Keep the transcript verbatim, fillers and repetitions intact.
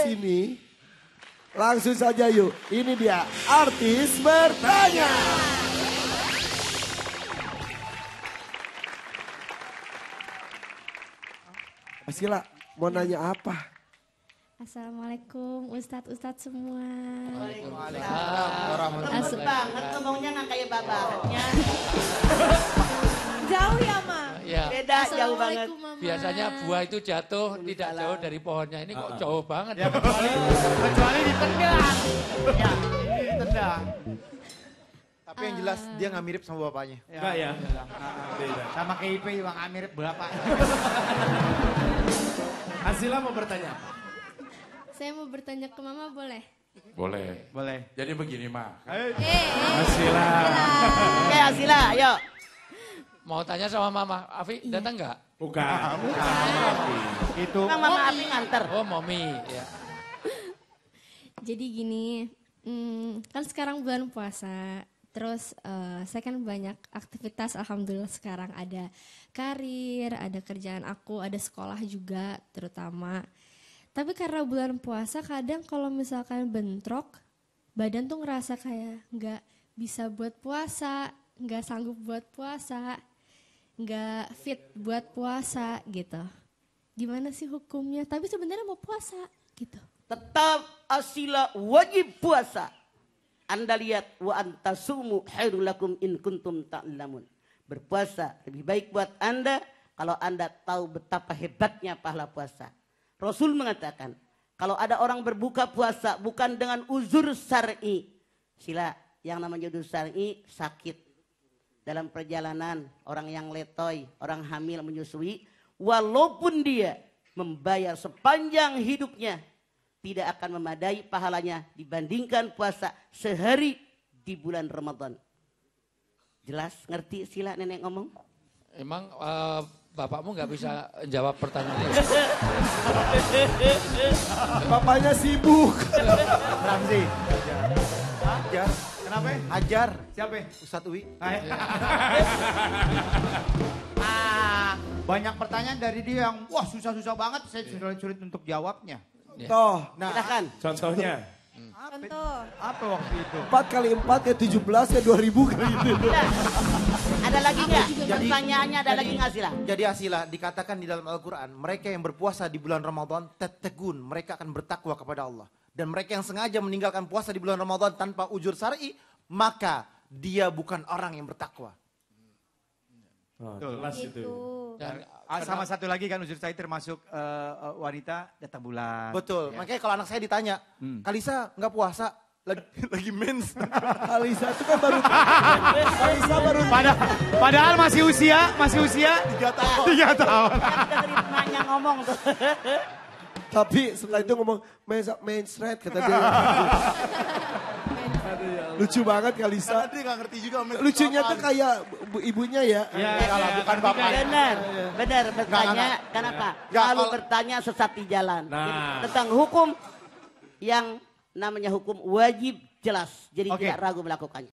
sini. Langsung saja yuk. Ini dia artis bertanya. Sila, mau nanya apa? Assalamualaikum Ustadz-Ustadz semua. Waalaikumsalam warahmatullahi Temen banget ngomongnya nggak kayak babanya. Jauh ya, Ma? Ya, Beda jauh banget. Assalamualaikum, Mama. biasanya buah itu jatuh tidak jauh dari pohonnya. Ini kok jauh banget. Ya kecuali, kecuali ditendang. Ya, ini ditendang. Tapi yang jelas dia nggak mirip sama bapaknya. Enggak ya? Beda. Sama K I P juga nggak mirip bapak. Asila mau bertanya. Saya mau bertanya ke Mama boleh? Boleh. Boleh. Jadi begini, Ma. Eh, eh. Asila. Oke Asila, ayo. Mau tanya sama Mama, Afi datang nggak? Bukan. Itu. Emang Mama Api nganter. Oh, Momi. Ya. Jadi gini, hmm, kan sekarang bulan puasa. Terus eh, saya kan banyak aktivitas, alhamdulillah sekarang ada karir, ada kerjaan aku, ada sekolah juga terutama. Tapi karena bulan puasa kadang kalau misalkan bentrok, badan tuh ngerasa kayak nggak bisa buat puasa, nggak sanggup buat puasa, nggak fit buat puasa gitu. Gimana sih hukumnya? Tapi sebenarnya mau puasa gitu. Tetap Asila wajib puasa. Anda lihat wa antasumu khairul lakum in kuntum ta'lamun. Berpuasa lebih baik buat Anda kalau Anda tahu betapa hebatnya pahala puasa. Rasul mengatakan, kalau ada orang berbuka puasa bukan dengan uzur syar'i. Sila, yang namanya uzur syar'i sakit. Dalam perjalanan, orang yang letoy, orang hamil menyusui, walaupun dia membayar sepanjang hidupnya, tidak akan memadai pahalanya dibandingkan puasa sehari di bulan Ramadan. Jelas, ngerti Sila nenek ngomong? Emang eh, bapakmu nggak bisa jawab pertanyaannya? Bapaknya sibuk. Ramzi. Hajar. Kenapa? Hajar. Siapa? Ustadz Uwi. Ah, banyak pertanyaan dari dia yang wah susah-susah banget. Saya sulit-sulit untuk jawabnya. Toh, Nah, Silahkan. Contohnya. Contoh. Apa waktu itu? empat kali empat ya tujuh belas ya dua ribu kali itu. Ada lagi nggak? Jadi- Pertanyaannya ada jadi- lagi nggak Sila? Jadi Asila dikatakan di dalam Al-Quran, mereka yang berpuasa di bulan Ramadan tetegun, mereka akan bertakwa kepada Allah. Dan mereka yang sengaja meninggalkan puasa di bulan Ramadan tanpa ujur syar'i, maka dia bukan orang yang bertakwa. Oh, jelas itu. Gitu. Dan Ah, sama satu lagi kan unsur saya termasuk eh, eh, wanita datang bulan. Betul, Ya. makanya kalau anak saya ditanya, Hmm. Kalisa nggak puasa, lagi, lagi mens. Alisa itu kan baru. Alisa baru. Pada, padahal masih usia, masih usia Tiga tahun. tiga tahun. Dengerin nanya ngomong tuh. Tapi setelah itu ngomong main main straight kata dia. Lucu banget Kalisa. Dia nggak ngerti juga. mens Lucunya apaan. tuh kayak bu- ibunya ya. Ya, Kalau bukan bapak. Benar, benar bertanya. enggak. Kenapa? Enggak, Kalau kalau- bertanya sesat di jalan. Nah. Jadi, tentang hukum yang namanya hukum wajib jelas. Jadi Oke. tidak ragu melakukannya.